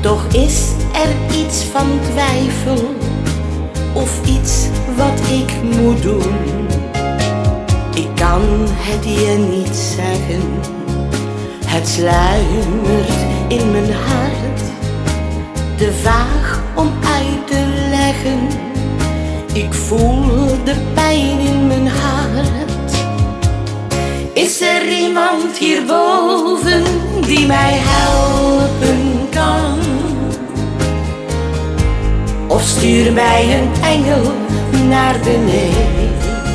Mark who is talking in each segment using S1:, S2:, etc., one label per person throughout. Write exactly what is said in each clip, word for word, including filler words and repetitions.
S1: Toch is er iets van twijfel, of iets wat ik moet doen. Ik kan het je niet zeggen, het sluimert in mijn hart, te vaag om uit te leggen. Ik voel de pijn in mijn hart. Is er iemand hierboven die mij helpen kan? Of stuur mij een engel naar beneden.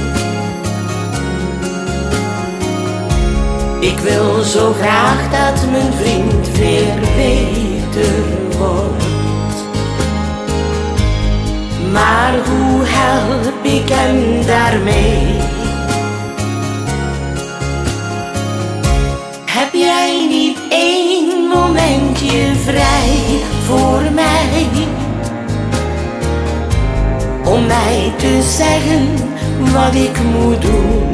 S1: Ik wil zo graag dat mijn vriend weer beter wordt. Maar hoe help ik hem daarmee? Heb jij niet één momentje vrij voor mij? Om mij te zeggen wat ik moet doen.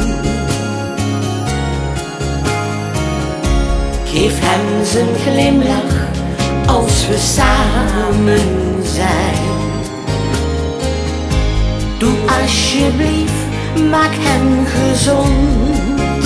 S1: Geef hem zijn glimlach als we samen zijn. Doe alsjeblieft, maak hem gezond.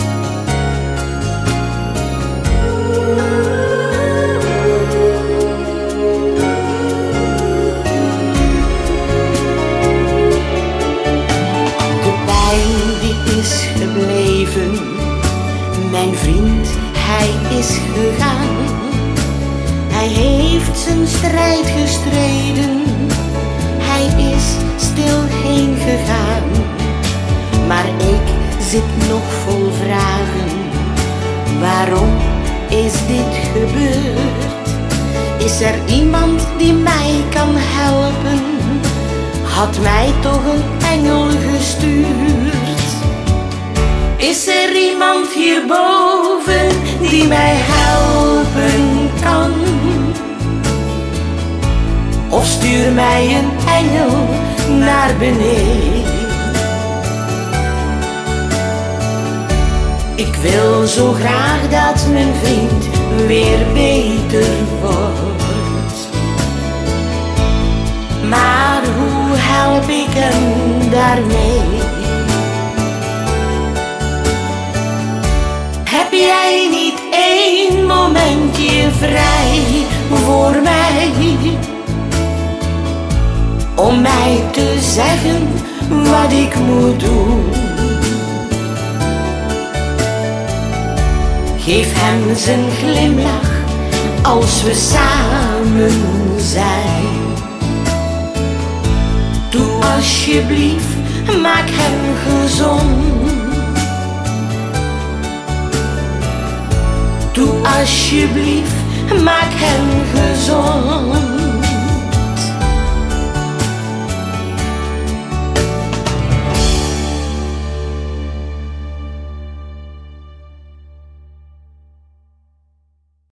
S1: De pijn die is gebleven, mijn vriend, hij is gegaan. Hij heeft zijn strijd gestreden, hij is stil heen gegaan. Maar ik zit nog vol vragen. Waarom is dit gebeurd? Is er iemand die mij kan helpen? Had mij toch een engel gestuurd? Is er iemand hierboven die mij helpen kan? Of stuur mij een engel naar beneden. Ik wil zo graag dat mijn vriend weer beter wordt. Maar hoe help ik hem daarmee? Heb jij niet één momentje vrij voor mij? Om mij te zeggen wat ik moet doen. Geef hem zijn glimlach als we samen zijn. Doe alsjeblieft, maak hem gezond. Doe alsjeblieft, maak hem gezond.